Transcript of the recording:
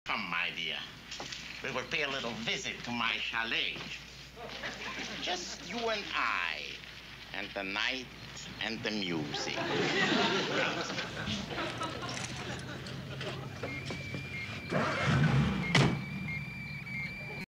Come, my dear. We will pay a little visit to my chalet. Just you and I, and the night and the music.